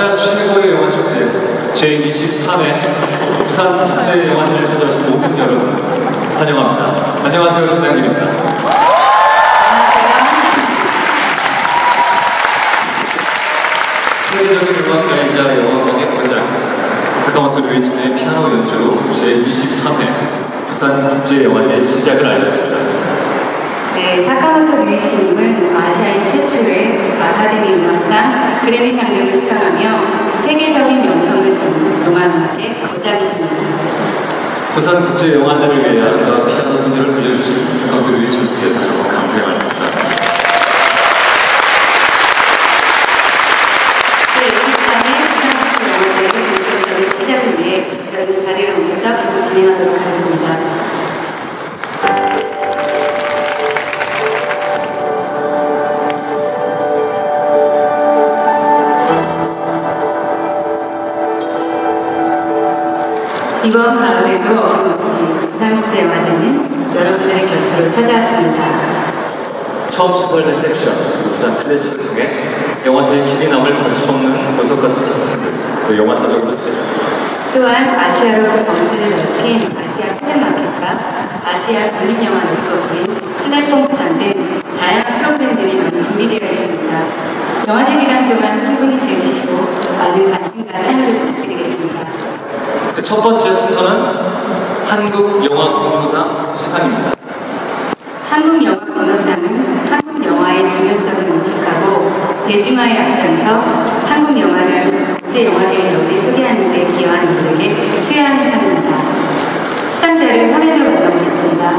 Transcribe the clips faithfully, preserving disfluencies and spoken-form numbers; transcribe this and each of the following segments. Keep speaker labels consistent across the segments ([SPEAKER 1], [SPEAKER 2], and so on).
[SPEAKER 1] 아시아 최고의 영화 축제 제이십삼 회 부산 국제영화제를 찾아오신 모든 여러분 환영합니다. 안녕하세요, 팀장님입니다. 세계적인 음악가이자 영화계의 거장 사카모토 류이치의 피아노 연주로 제이십삼 회 부산 국제영화제 시작을 알렸습니다.
[SPEAKER 2] 네, 사카모토 류이치님은 아시아인 최초의 아카데미 음악상 그래미상 등을 수상하며 세계적인 명성을 지닌 영화음악의 거장이십니다.
[SPEAKER 1] 부산 국제영화제를 위해 피아노 선율을 들려주신 사카모토 류이치님께 다시 한번 감사의 말씀입니다.
[SPEAKER 2] 제이십삼 회 부산 국제영화제의 본격적인 시작을 위해 저희는 자리를 옮겨서 계속 진행하도록 하겠습니다. 이번 가을에도 어김없이 부산국제영화제는 여러분들의 곁으로 찾아왔습니다.
[SPEAKER 1] 처음 시도할 섹션, 부산 클래식을 통해 영화제의 길이 남을 거침없는 보석 같은 작품들, 또 영화사적으로 되죠.
[SPEAKER 2] 또한 아시아로 그 덩치를 넓힌 아시아 플랫마켓과 아시아 국민영화 네트워크인 플랫폼 부산 등 다양한 프로그램들이 많이 준비되어 있습니다. 영화제 기간 동안 충분히 즐기시고 많은 관심과 참여를 부탁드리겠습니다.
[SPEAKER 1] 그 첫 번째 순서는 한국영화공로상 시상입니다.
[SPEAKER 2] 한국영화공로상은 한국 영화의 중요성을 인식하고 대중화에 앞장서 한국 영화를 국제영화계에 널리 소개하는 데 기여한 이들에게 수여하는 상입니다. 수상자를 화면으로 만나보겠습니다.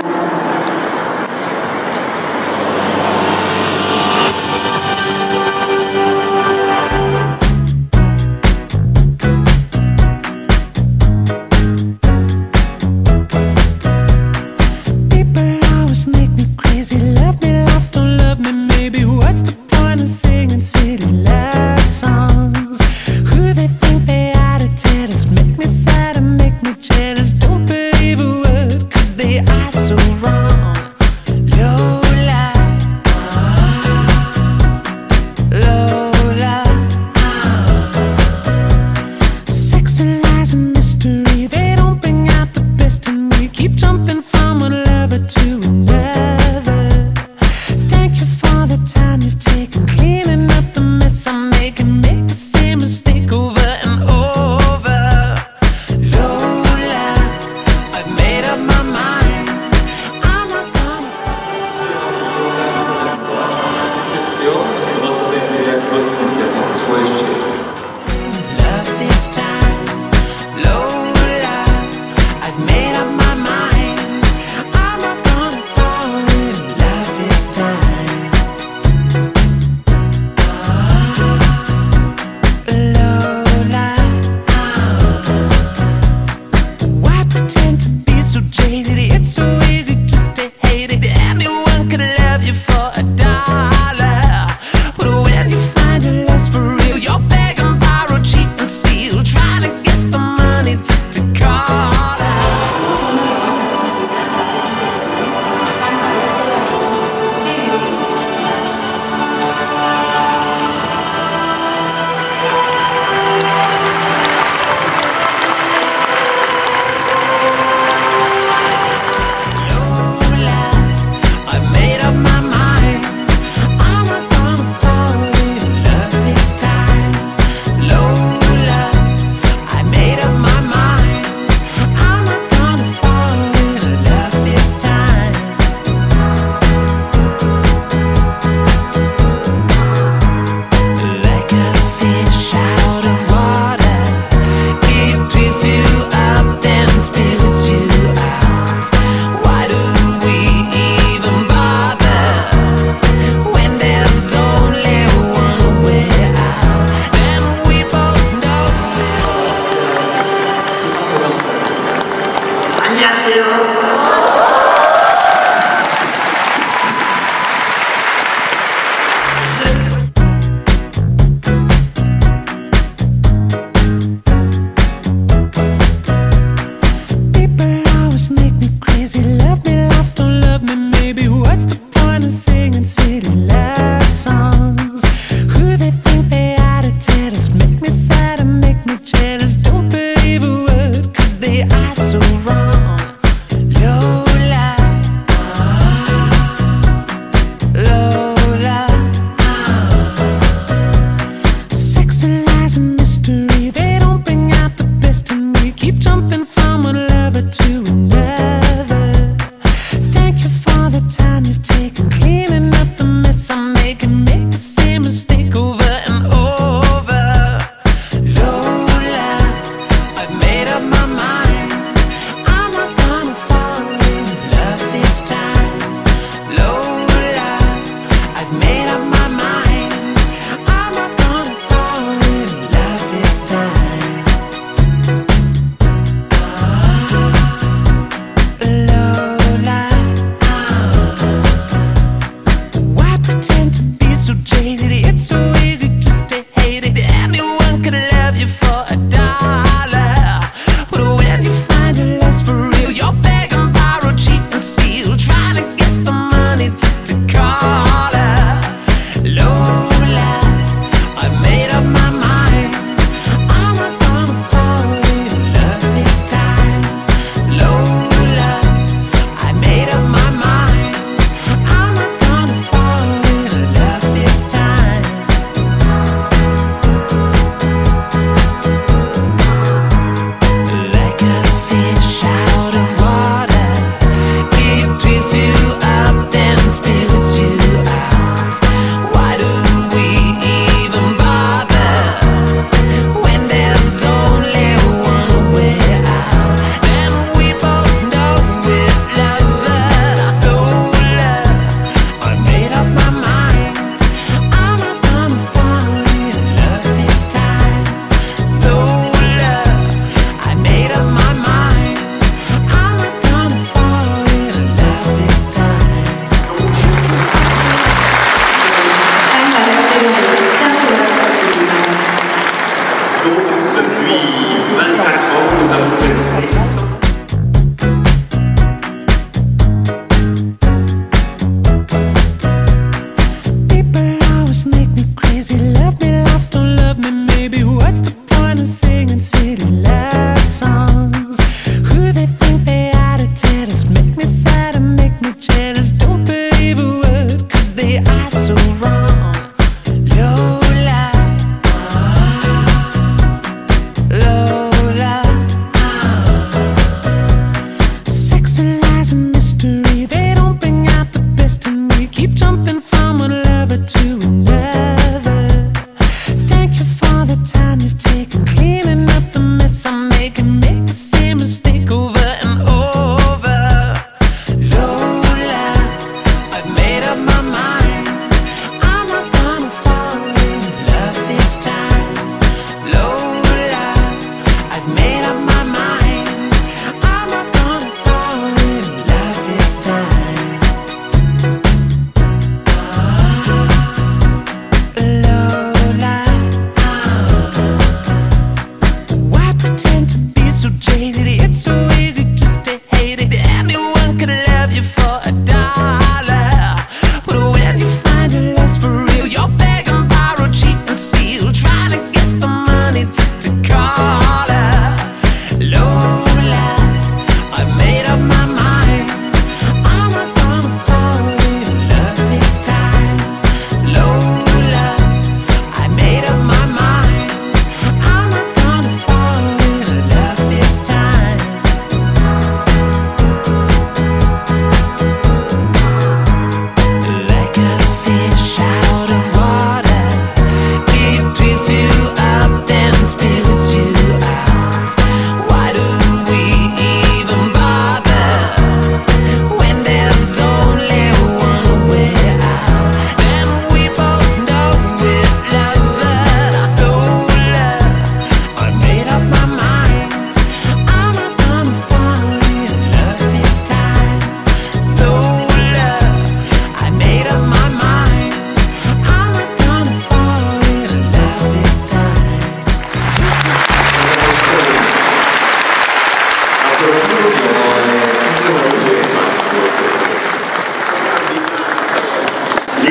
[SPEAKER 2] Make me sad.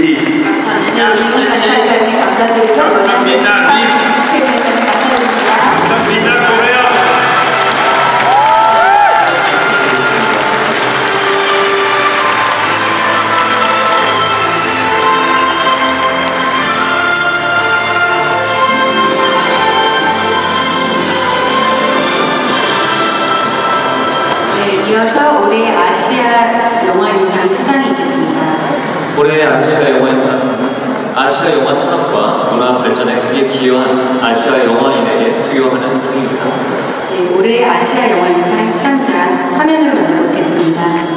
[SPEAKER 3] 미스.
[SPEAKER 2] 감사드리고 감사드리고
[SPEAKER 3] 감사합니다, 미스. 감사합니다, 코리아.
[SPEAKER 2] 네, 이어서 올해 아시아 영화인상 시상이 있겠습니다.
[SPEAKER 1] 올해 아시아 영화인상, 아시아 영화 산업과 문화 발전에 크게 기여한 아시아 영화인에게 수여하는 상입니다.
[SPEAKER 2] 네, 올해 아시아 영화인상 시상자 화면으로 만나보겠습니다.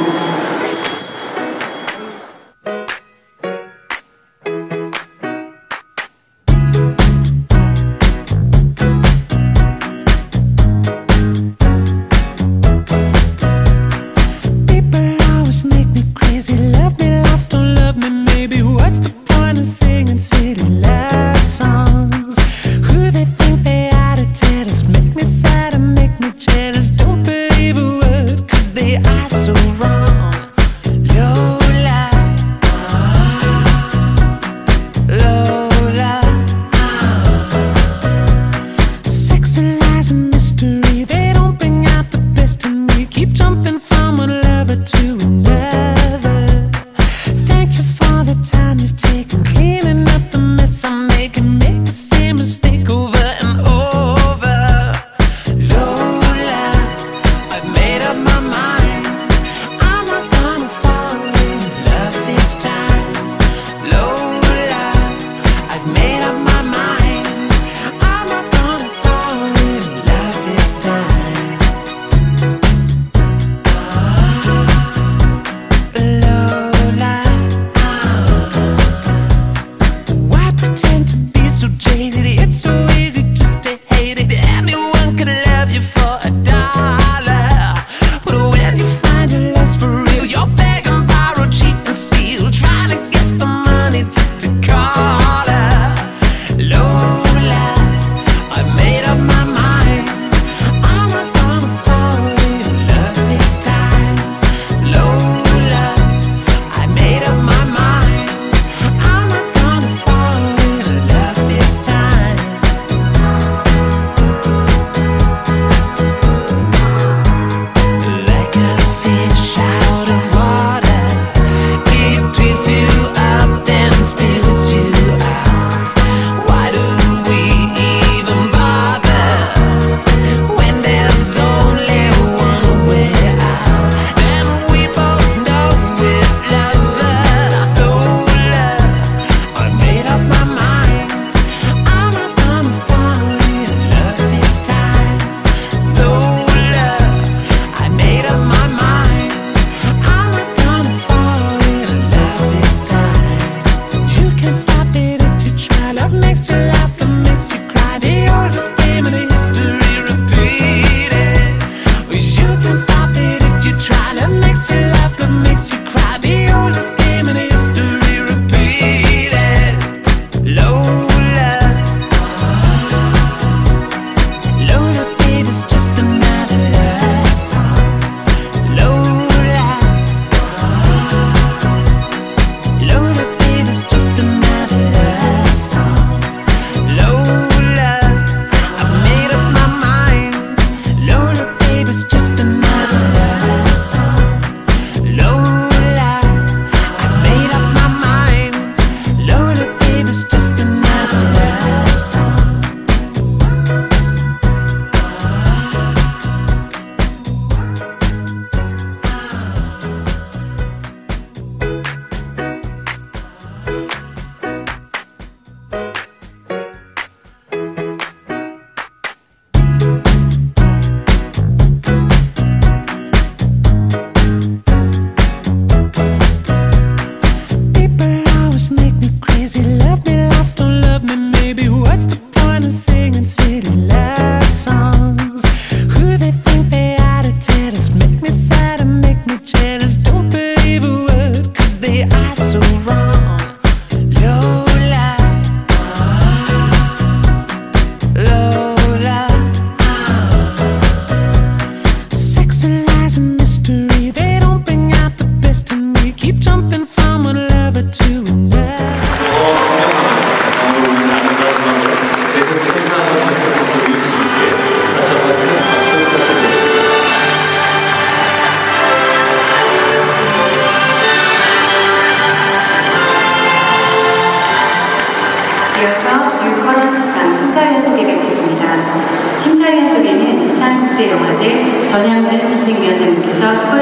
[SPEAKER 4] Keep jumping from one lover to another.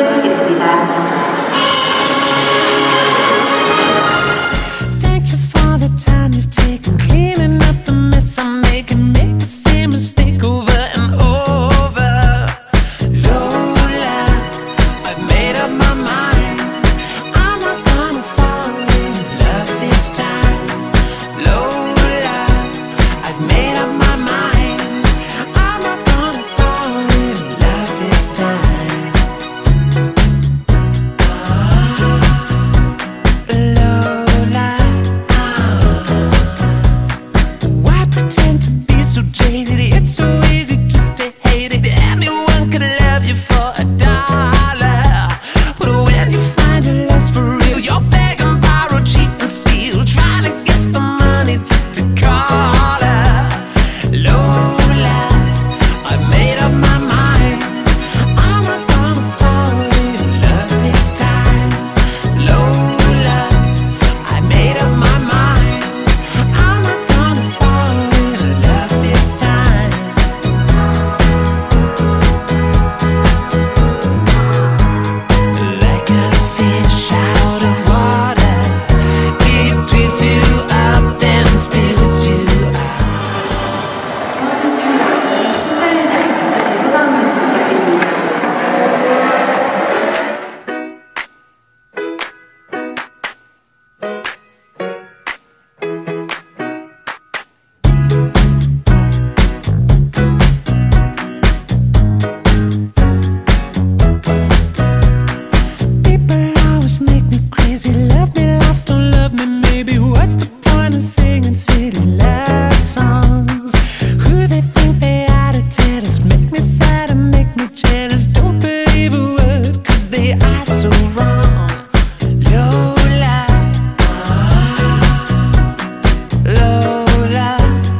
[SPEAKER 2] 연주해 주시겠습니다.
[SPEAKER 4] Thank you for the time you've taken cleaning up the mess I'm making. Make the same mistake over and over. Lola, I've made up my mind. I'm not gonna fall in love this time. Lola, I've made up my mind. I'm not gonna fall in love this time. Lola, why pretend to be so jaded? It's so easy just to hate it. Anyone could love you for a dollar, but when you find your love's for real, you're begging, borrow, cheat and steal, trying to get the money just to call her. Lola, I made up my mind. I'm not gonna fall in love this time. Lola, I made up my mind. I'm not gonna fall in love this time. Like a fish out of water, it picks you up then spits you out.
[SPEAKER 2] 심사위원장님 만드신 소감 말씀 부탁드립니다.
[SPEAKER 4] People always make me crazy. Love me lots, don't love me maybe. What's the point of singing silly love songs? Who they think they are to tell us? Make me sad and make me jealous. Don't believe a word, cause they are so wrong. Lola, Lola,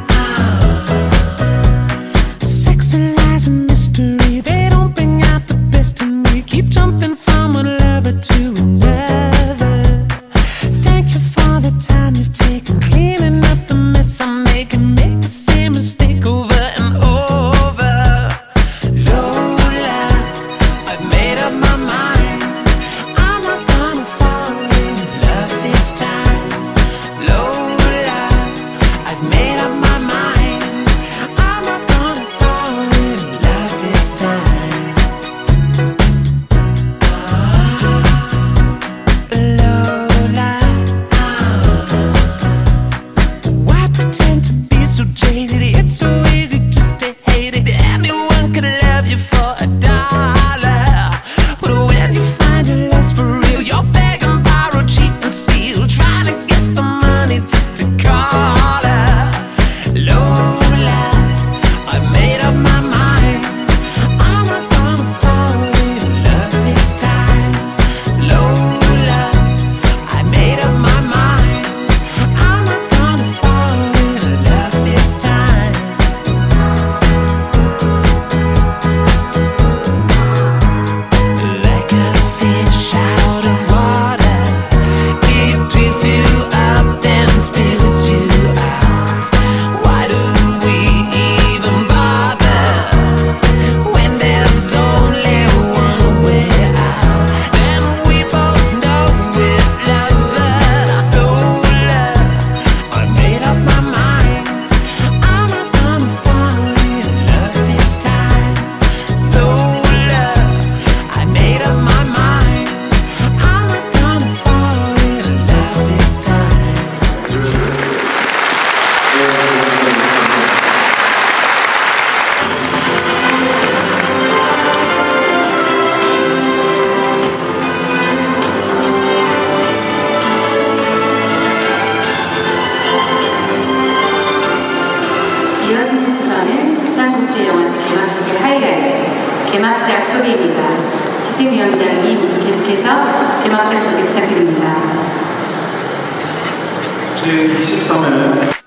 [SPEAKER 4] sex and lies and mystery, they don't bring out the best in me. Keep jumping from one lover to another. Thank you for the time you've taken cleaning up the mess I'm making. Make the same mistake over and over. Lola, I've made up my mind. I'm not gonna fall in love this time. Lola, I've made up my mind. I'm not gonna fall in love this time. Lola, why pretend to be so jaded? It's so easy just to hate it. Anyone could love you for a dollar, but when you find your love's for real, you're begging, borrow, cheat and steal, trying to get the money just to call her. Lola, I made up my mind. I'm not gonna fall in love this time. Lola, I made up my mind. I'm not gonna fall in love this time. Like a fish out of water, it picks you up then spits you out. Why do we even bother when there's only one way out? And we both know it, lover. Lola, I made up my mind. I'm not gonna fall in love this time. Lola, I made up my mind. I'm not gonna fall in love this time.
[SPEAKER 2] 이어지는 순서는 부산국제영화제 개막식의 하이라이트, 개막작 소개입니다. 집행위원장님 계속해서 개막작 소개 부탁드립니다.
[SPEAKER 5] 제이십삼 회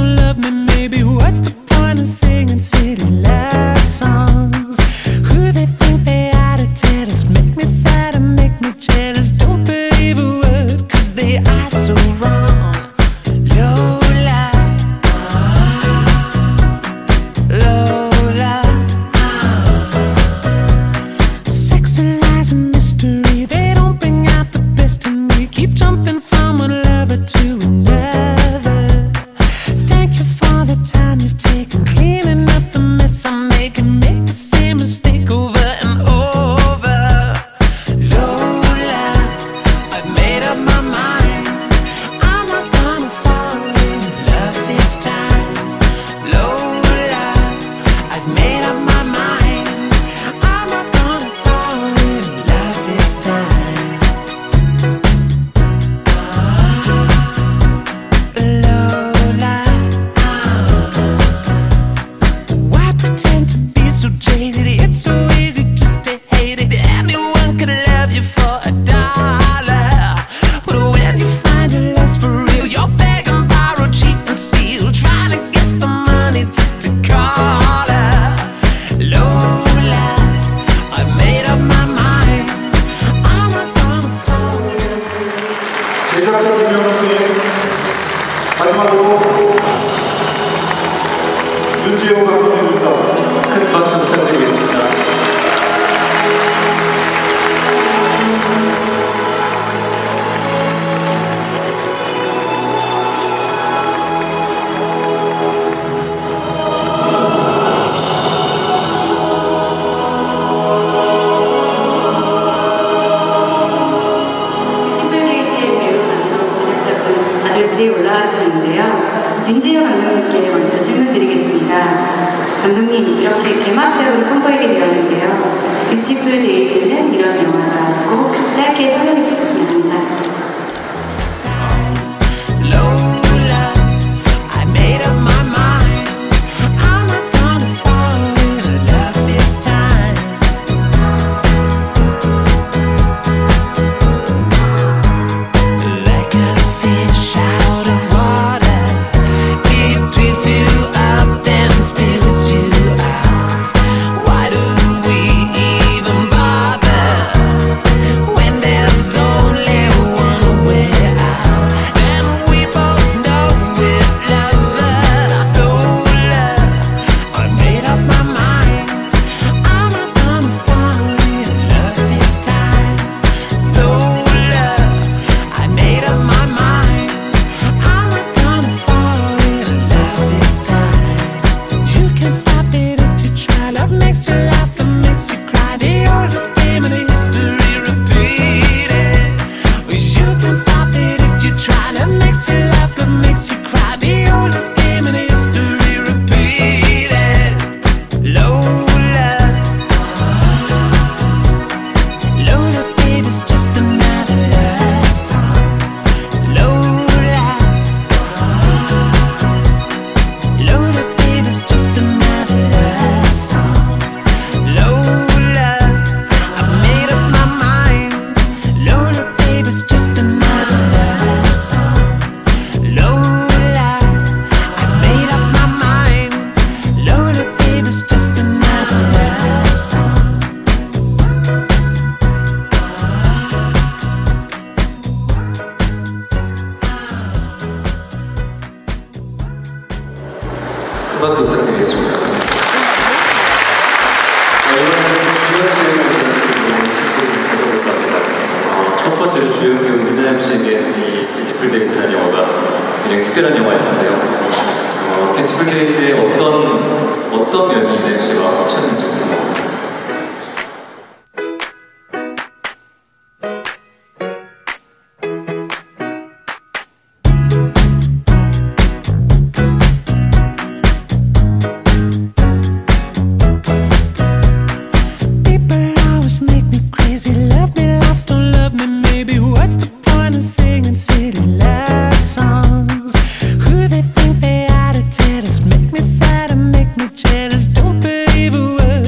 [SPEAKER 5] What's the point of singing silly love songs? Who they
[SPEAKER 2] 나와주시는데요. 윤지영 감독님께 먼저 질문드리겠습니다. 감독님, 이렇게 개막작으로 선보이게 되었는데요. 뷰티풀 데이즈는 이런 영화가 꼭 짧게 설명해 주셨으면 합니다.
[SPEAKER 4] Lola, I made up my mind. I'm not gonna fall in love this time. Like a fish out of water, it picks you up then spills you out. Why do we even bother when there's only one way out? And we both know it, lover. Lola, I made up my mind. I'm not gonna fall in love this time. Lola, I made up my mind. I'm not gonna fall in love this time. You can't stop it if you try. Love makes you laugh, love makes you cry. The oldest game in history repeated. You can't stop it if you try. Love makes you laugh, love makes you cry. The oldest game in history repeated. Lola, Lola, baby's just another love song. Lola, Lola, baby's just another love song. Lola, I made up my mind. Lola, baby's just another love song. Lola, I made up my mind. Lola, baby's just another love song.
[SPEAKER 1] 큰 박수 부탁드리겠습니다. 네, 이번에는 주연 배우분들을 가져볼까 합니다. 어, 첫 번째로 주연 배우 민나영 씨에게 이 뷰티풀 데이즈라는 영화가 굉장히 특별한 영화였는데요. 어, 뷰티풀 데이즈의 어떤 어떤 면이 나영 씨와 합쳤는지 궁금합니다.
[SPEAKER 4] People always make me crazy. Love me, lots don't love me. Maybe what's the point of singing silly love songs? Who they think they are to tell us? Make me sad and make me jealous. Don't believe a word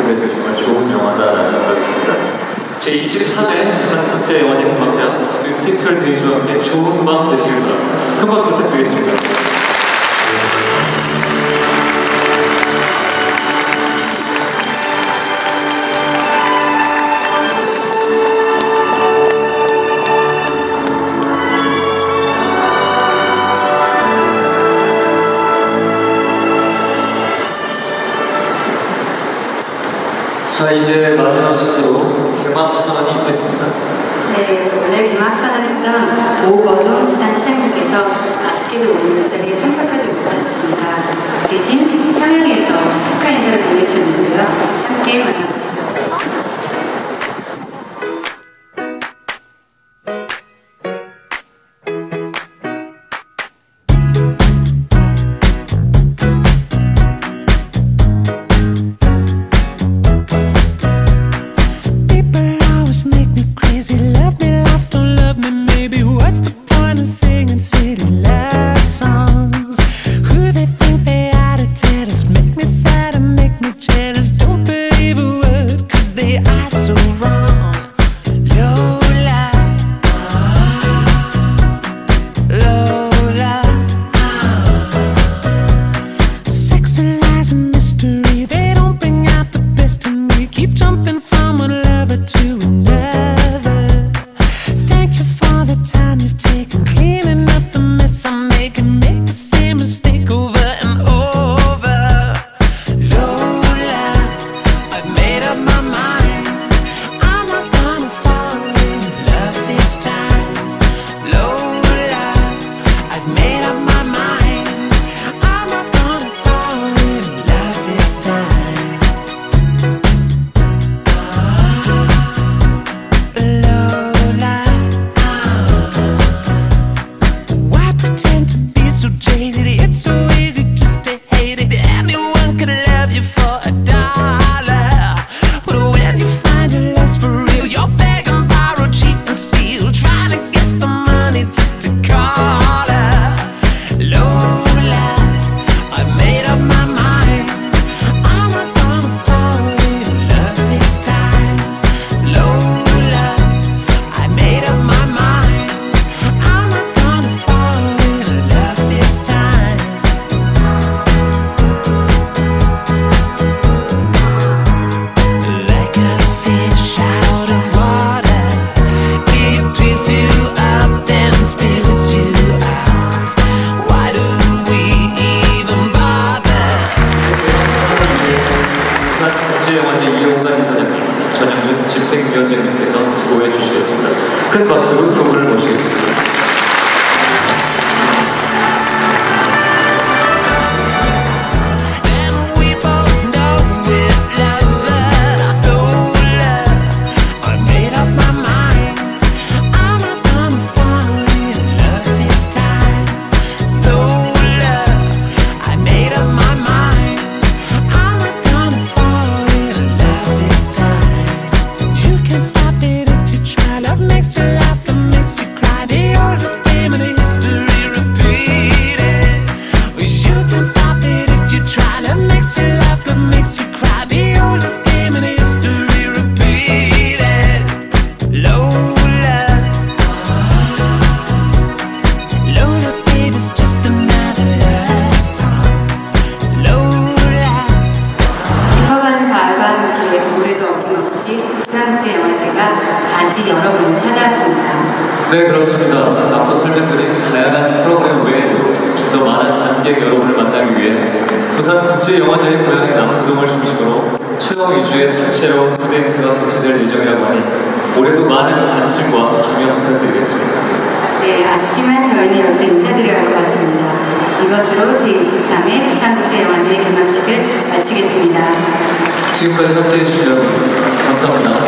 [SPEAKER 1] 트로그램에서 정말 좋은 영화다라는 생각이 듭니다. 제이십삼 회 부산국제영화제 금방장 뮤지컬 데이즈와 함께 좋은 밤 되시길 바랍니다. 큰 박수 부탁드리겠습니다. 자, 이제 마지막 순서로 개막선언이 됐습니다.
[SPEAKER 2] 네, 오늘 개막선을 했던 오버돈 부산시장님께서 아쉽게도 오늘 이 자리에 참석하지 못하셨습니다. 대신 평양에서 축하 인사를 보내주셨는데요. 함께 만나보시죠.
[SPEAKER 1] 집행위원장님께서 수고해 주시겠습니다. 큰 박수로 두 분을 모시겠습니다.
[SPEAKER 2] 다시 여러분을 찾아왔습니다.
[SPEAKER 1] 네, 그렇습니다. 앞서 설명드린 다양한 프로그램 외에도 좀 더 많은 관객 여러분을 만나기 위해 부산국제영화제의 고향인 남포동을 중심으로 최강 위주의 다채로운 무대 행사가 개최될 예정이라고 하니 올해도 많은 관심과 참여 부탁드리겠습니다.
[SPEAKER 2] 네, 아쉽지만 저희는 여기서 인사드려야 할 것 같습니다. 이것으로 제이십삼 회 부산국제영화제 개막식을 마치겠습니다.
[SPEAKER 1] 지금까지 함께해 주신 여러분 감사합니다.